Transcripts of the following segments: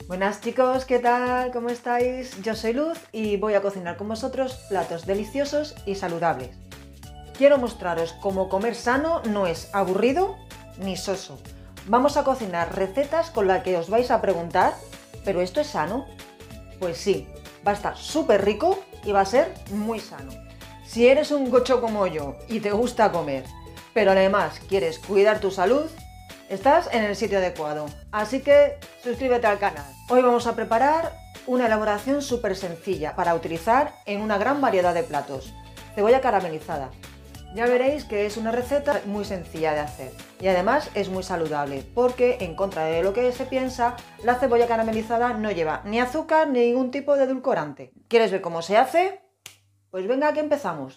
Buenas chicos, ¿qué tal? ¿Cómo estáis? Yo soy Luz y voy a cocinar con vosotros platos deliciosos y saludables. Quiero mostraros cómo comer sano no es aburrido ni soso. Vamos a cocinar recetas con las que os vais a preguntar, ¿pero esto es sano? Pues sí, va a estar súper rico y va a ser muy sano. Si eres un gocho como yo y te gusta comer, pero además quieres cuidar tu salud, estás en el sitio adecuado, así que suscríbete al canal. Hoy vamos a preparar una elaboración súper sencilla para utilizar en una gran variedad de platos. Cebolla caramelizada. Ya veréis que es una receta muy sencilla de hacer y además es muy saludable porque, en contra de lo que se piensa, la cebolla caramelizada no lleva ni azúcar ni ningún tipo de edulcorante. ¿Quieres ver cómo se hace? Pues venga, que empezamos.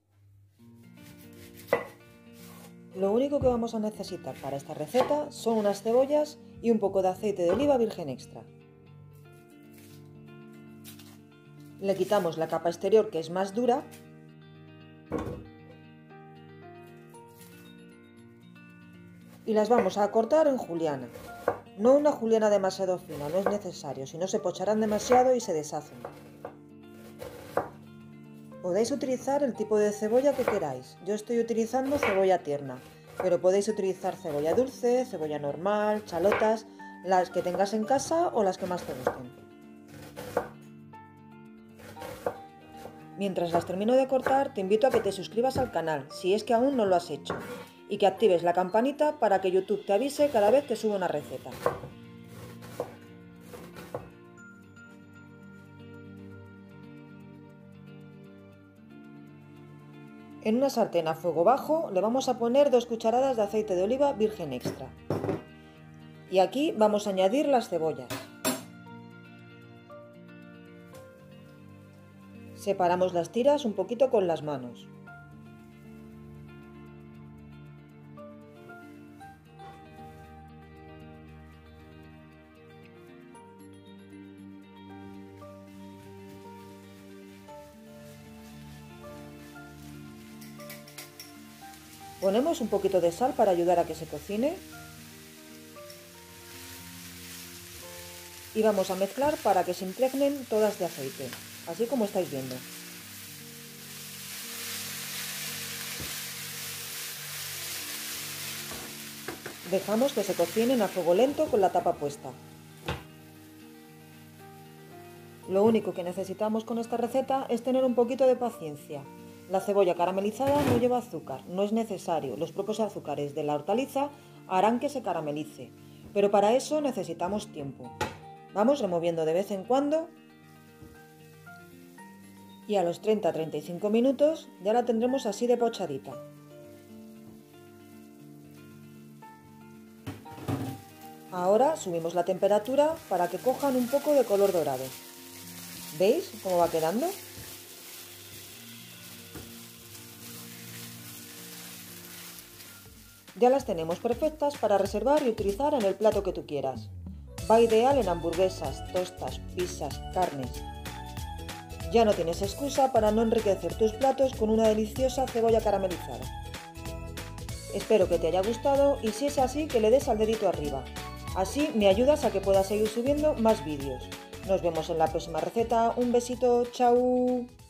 Lo único que vamos a necesitar para esta receta son unas cebollas y un poco de aceite de oliva virgen extra. Le quitamos la capa exterior, que es más dura, y las vamos a cortar en juliana. No una juliana demasiado fina, no es necesario, si no se pocharán demasiado y se deshacen. Podéis utilizar el tipo de cebolla que queráis. Yo estoy utilizando cebolla tierna, pero podéis utilizar cebolla dulce, cebolla normal, chalotas, las que tengas en casa o las que más te gusten. Mientras las termino de cortar, te invito a que te suscribas al canal, si es que aún no lo has hecho, y que actives la campanita para que YouTube te avise cada vez que suba una receta. En una sartén a fuego bajo le vamos a poner 2 cucharadas de aceite de oliva virgen extra. Y aquí vamos a añadir las cebollas. Separamos las tiras un poquito con las manos. Ponemos un poquito de sal para ayudar a que se cocine. Y vamos a mezclar para que se impregnen todas de aceite, así como estáis viendo. Dejamos que se cocinen a fuego lento con la tapa puesta. Lo único que necesitamos con esta receta es tener un poquito de paciencia. La cebolla caramelizada no lleva azúcar, no es necesario. Los propios azúcares de la hortaliza harán que se caramelice, pero para eso necesitamos tiempo. Vamos removiendo de vez en cuando y a los 30-35 minutos ya la tendremos así de pochadita. Ahora subimos la temperatura para que cojan un poco de color dorado. ¿Veis cómo va quedando? Ya las tenemos perfectas para reservar y utilizar en el plato que tú quieras. Va ideal en hamburguesas, tostas, pizzas, carnes. Ya no tienes excusa para no enriquecer tus platos con una deliciosa cebolla caramelizada. Espero que te haya gustado y si es así, que le des al dedito arriba. Así me ayudas a que pueda seguir subiendo más vídeos. Nos vemos en la próxima receta. Un besito, chao.